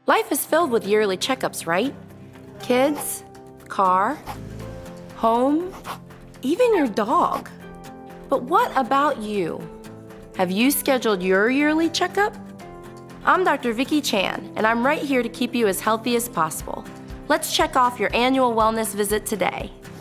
Life is filled with yearly checkups, right? Kids, car, home, even your dog. But what about you? Have you scheduled your yearly checkup? I'm Dr. Vicki Chan, and I'm right here to keep you as healthy as possible. Let's check off your annual wellness visit today.